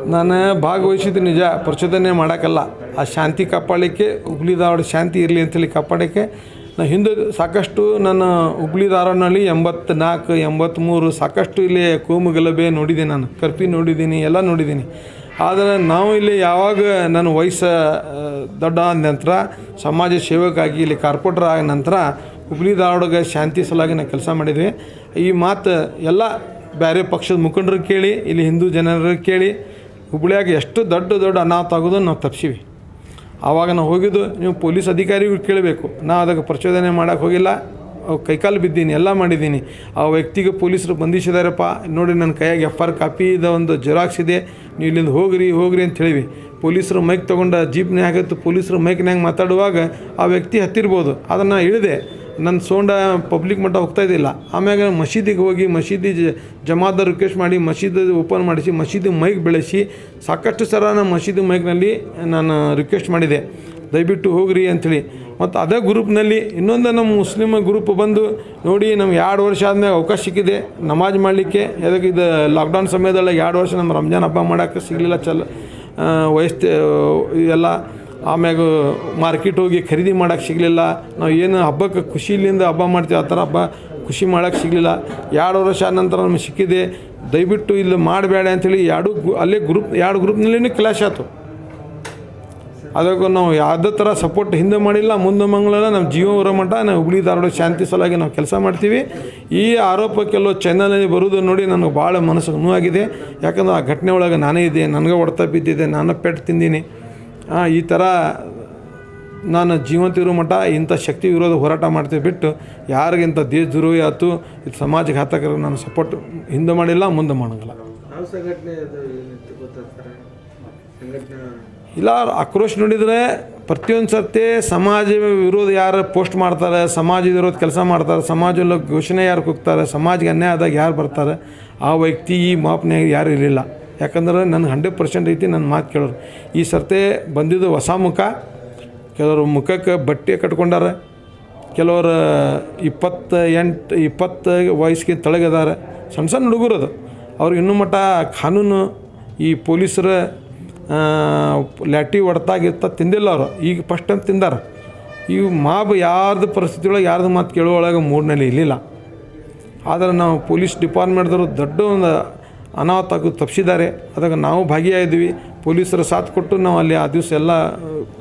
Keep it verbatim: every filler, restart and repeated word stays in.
ನಾನು ಭಾಗವಹಿಸಿದ್ದು ನಿಜ, ಪ್ರಚೋದನೆ ಮಾಡೋಕ್ಕಲ್ಲ. ಆ ಶಾಂತಿ ಕಾಪಾಡಲಿಕ್ಕೆ, ಹುಬ್ಳಿ ಧಾರವಾಡ ಶಾಂತಿ ಇರಲಿ ಅಂತೇಳಿ ಕಾಪಾಡೋಕ್ಕೆ ನಾ ಹಿಂದೆ ಸಾಕಷ್ಟು ನನ್ನ ಹುಬ್ಳಿ ಧಾರವಾಡನಲ್ಲಿ ಎಂಬತ್ನಾಲ್ಕು ಎಂಬತ್ತ್ಮೂರು ಸಾಕಷ್ಟು ಇಲ್ಲಿ ಕೋಮು ಗಲಭೆ ನೋಡಿದ್ದೀನಿ, ನಾನು ಕರ್ಫ್ಯೂ ನೋಡಿದ್ದೀನಿ, ಎಲ್ಲ ನೋಡಿದ್ದೀನಿ. ಆದರೆ ನಾವು ಇಲ್ಲಿ ಯಾವಾಗ ನನ್ನ ವಯಸ್ಸು ದೊಡ್ಡ ಆದ ನಂತರ ಸಮಾಜ ಸೇವಕಾಗಿ ಇಲ್ಲಿ ಕಾರ್ಪೊರೇಟರ್ ಆದ ನಂತರ ಹುಬ್ಳಿ ಧಾರವಾಡಗೆ ಶಾಂತಿ ಸಲುವಾಗಿ ನಾವು ಕೆಲಸ ಮಾಡಿದ್ವಿ. ಈ ಮಾತು ಎಲ್ಲ ಬೇರೆ ಪಕ್ಷದ ಮುಖಂಡರು ಕೇಳಿ, ಇಲ್ಲಿ ಹಿಂದೂ ಜನರು ಕೇಳಿ, ಹುಬ್ಳಿಯಾಗ ಎಷ್ಟು ದೊಡ್ಡ ದೊಡ್ಡ ಅನಾಹುತ ಆಗೋದು ನಾವು ತಪ್ಪಿಸಿವಿ. ಆವಾಗ ನಾವು ಹೋಗಿದ್ದು ನೀವು ಪೊಲೀಸ್ ಅಧಿಕಾರಿಗಳು ಕೇಳಬೇಕು. ನಾವು ಅದಕ್ಕೆ ಪ್ರಚೋದನೆ ಮಾಡೋಕ್ಕೆ ಹೋಗಿಲ್ಲ. ಅವು ಕೈಕಾಲು ಬಿದ್ದೀನಿ, ಎಲ್ಲ ಮಾಡಿದ್ದೀನಿ. ಆ ವ್ಯಕ್ತಿಗೆ ಪೊಲೀಸರು ಬಂಧಿಸಿದಾರಪ್ಪ, ನೋಡಿ ನನ್ನ ಕೈಯಾಗ ಎಫ್ ಆರ್ ಕಾಪಿದ ಒಂದು ಜೆರಾಕ್ಸ್ ಇದೆ, ನೀವು ಇಲ್ಲಿಂದ ಹೋಗ್ರಿ ಹೋಗ್ರಿ ಅಂತ ಹೇಳಿವಿ. ಪೊಲೀಸರು ಮೈಕ್ ತೊಗೊಂಡು ಜೀಪ್ನೇ ಆಗತ್ತು, ಪೊಲೀಸರು ಮೈಕ್ನಾಗ ಮಾತಾಡುವಾಗ ಆ ವ್ಯಕ್ತಿ ಹತ್ತಿರ್ಬೋದು. ಅದನ್ನು ಇಳಿದೆ, ನನ್ನ ಸೌಂಡ ಪಬ್ಲಿಕ್ ಮಟ್ಟ ಹೋಗ್ತಾ ಇದ್ದಿಲ್ಲ. ಆಮ್ಯಾಗ ಮಸೀದಿಗೆ ಹೋಗಿ ಮಸೀದಿ ಜಮಾದ ರಿಕ್ವೆಸ್ಟ್ ಮಾಡಿ ಮಸೀದಿ ಓಪನ್ ಮಾಡಿಸಿ ಮಸೀದಿ ಮೈಕ್ ಬೆಳೆಸಿ ಸಾಕಷ್ಟು ಸಲ ನಾನು ಮಸೀದಿ ಮೈಕ್ನಲ್ಲಿ ನಾನು ರಿಕ್ವೆಸ್ಟ್ ಮಾಡಿದೆ, ದಯವಿಟ್ಟು ಹೋಗ್ರಿ ಅಂಥೇಳಿ. ಮತ್ತು ಅದೇ ಗ್ರೂಪ್ನಲ್ಲಿ ಇನ್ನೊಂದು ನಮ್ಮ ಮುಸ್ಲಿಮ್ ಗ್ರೂಪ್ ಬಂದು ನೋಡಿ ನಮ್ಗೆ ಎರಡು ವರ್ಷ ಆದಮೇಲೆ ಅವಕಾಶ ಸಿಕ್ಕಿದೆ ನಮಾಜ್ ಮಾಡಲಿಕ್ಕೆ. ಅದಕ್ಕೆ ಇದು ಲಾಕ್ಡೌನ್ ಸಮಯದೊಳಗೆ ಎರಡು ವರ್ಷ ನಮ್ಮ ರಂಜಾನ್ ಹಬ್ಬ ಮಾಡೋಕ್ಕೆ ಸಿಗಲಿಲ್ಲ, ಚಲ ವಯಸ್ಸು ಎಲ್ಲ. ಆಮ್ಯಾಗ ಮಾರ್ಕೆಟ್ ಹೋಗಿ ಖರೀದಿ ಮಾಡೋಕ್ಕೆ ಸಿಗಲಿಲ್ಲ. ನಾವು ಏನು ಹಬ್ಬಕ್ಕೆ ಖುಷಿಯಿಂದ ಹಬ್ಬ ಮಾಡ್ತೀವಿ ಆ ಥರ ಹಬ್ಬ ಖುಷಿ ಮಾಡೋಕ್ಕೆ ಸಿಗಲಿಲ್ಲ. ಎರಡು ವರ್ಷ ಆದ ನಂತರ ನಮಗೆ ಸಿಕ್ಕಿದೆ, ದಯವಿಟ್ಟು ಇಲ್ಲಿ ಮಾಡಬೇಡ ಅಂಥೇಳಿ ಎರಡು ಅಲ್ಲೇ ಗ್ರೂಪ್ ಎರಡು ಗ್ರೂಪ್ನಲ್ಲೇ ಕ್ಲಾಶ್ ಆಯ್ತು. ಅದಕ್ಕೂ ನಾವು ಯಾವುದೇ ಥರ ಸಪೋರ್ಟ್ ಹಿಂದೆ ಮಾಡಿಲ್ಲ, ಮುಂದೆ ಮಂಗಳಲ್ಲ. ನಮ್ಮ ಜೀವ ಬರೋ ಮಟ್ಟ ನಾವು ಹುಬ್ಳಿ ಧಾರವಾಡ ಶಾಂತಿ ಸಲುವಾಗಿ ನಾವು ಕೆಲಸ ಮಾಡ್ತೀವಿ. ಈ ಆರೋಪ ಕೆಲವು ಚಾನಲಲ್ಲಿ ಬರೋದು ನೋಡಿ ನನಗೆ ಭಾಳ ಮನಸ್ಸಿಗೆ ನೋವಾಗಿದೆ. ಯಾಕಂದ್ರೆ ಆ ಘಟನೆ ಒಳಗೆ ನಾನೇ ಇದ್ದೆ, ನನಗೆ ಹೊಡೆತ ಬಿದ್ದಿದೆ, ನಾನು ಪೆಟ್ಟು ತಿಂದೀನಿ. ಈ ಥರ ನಾನು ಜೀವಂತ ಇರೋ ಮಟ್ಟ ಇಂಥ ಶಕ್ತಿ ವಿರೋಧ ಹೋರಾಟ ಮಾಡ್ತೀವಿ ಬಿಟ್ಟು ಯಾರಿಗಿಂತ ದೇಶ ದ್ರೋಹಿ ಆಯ್ತು ಇದು ಸಮಾಜ ಘಾತಕರು ನಾನು ಸಪೋರ್ಟ್ ಹಿಂದೆ ಮಾಡಿಲ್ಲ, ಮುಂದೆ ಮಾಡೋಂಗಿಲ್ಲ. ಇಲ್ಲ, ಆಕ್ರೋಶ ನೋಡಿದರೆ ಪ್ರತಿಯೊಂದು ಸರ್ತಿ ಸಮಾಜ ವಿರೋಧ ಯಾರು ಪೋಸ್ಟ್ ಮಾಡ್ತಾರೆ, ಸಮಾಜ ವಿರೋಧ ಕೆಲಸ ಮಾಡ್ತಾರೆ, ಸಮಾಜದಲ್ಲಿ ಘೋಷಣೆ ಯಾರು ಕೂಗ್ತಾರೆ, ಸಮಾಜಕ್ಕೆ ಅನ್ಯಾಯ ಆದಾಗ ಯಾರು ಬರ್ತಾರೆ, ಆ ವ್ಯಕ್ತಿ ಈ ಮಾಪ್ನ್ಯಾಗ ಯಾರು ಇರಲಿಲ್ಲ. ಯಾಕಂದ್ರೆ ನನಗೆ ಹಂಡ್ರೆಡ್ ಪರ್ಸೆಂಟ್ ಐತಿ ನನ್ನ ಮಾತು ಕೇಳೋರು. ಈ ಸರ್ತಿ ಬಂದಿದ್ದು ಹೊಸ ಮುಖ, ಕೆಲವರು ಮುಖಕ್ಕೆ ಬಟ್ಟೆ ಕಟ್ಕೊಂಡಾರೆ, ಕೆಲವರು ಇಪ್ಪತ್ತ ಎಂಟು ಇಪ್ಪತ್ತು ವಯಸ್ಸಿಗೆ ತಳಗದಾರೆ, ಸಣ್ಣ ಸಣ್ಣ ಹುಡುಗರು. ಅದು ಅವ್ರಿಗೆ ಇನ್ನೂ ಮಟ್ಟ ಕಾನೂನು ಈ ಪೊಲೀಸರ ಲ್ಯಾಟಿ ಹೊಡೆತಾಗಿರ್ತ ತಿಂದಿಲ್ಲ ಅವರು. ಈಗ ಫಸ್ಟ್ ಟೈಮ್ ತಿಂದಾರ. ಈ ಮಾಬ್ ಯಾರ್ದು ಪರಿಸ್ಥಿತಿ ಒಳಗೆ ಯಾರ್ದು ಮಾತು ಕೇಳುವೊಳಗೆ ಮೂಡ್ನಲ್ಲಿ ಇರಲಿಲ್ಲ. ಆದರೆ ನಾವು ಪೊಲೀಸ್ ಡಿಪಾರ್ಟ್ಮೆಂಟ್ದವರು ದೊಡ್ಡ ಒಂದು ಅನಾಹುತ ತಪ್ಪಿಸಿದ್ದಾರೆ. ಅದಕ್ಕೆ ನಾವು ಭಾಗಿಯಾಗಿದ್ವಿ. ಪೊಲೀಸರ ಸಾಥ್ ಕೊಟ್ಟು ನಾವು ಅಲ್ಲಿ ಆ ದಿವಸ ಎಲ್ಲ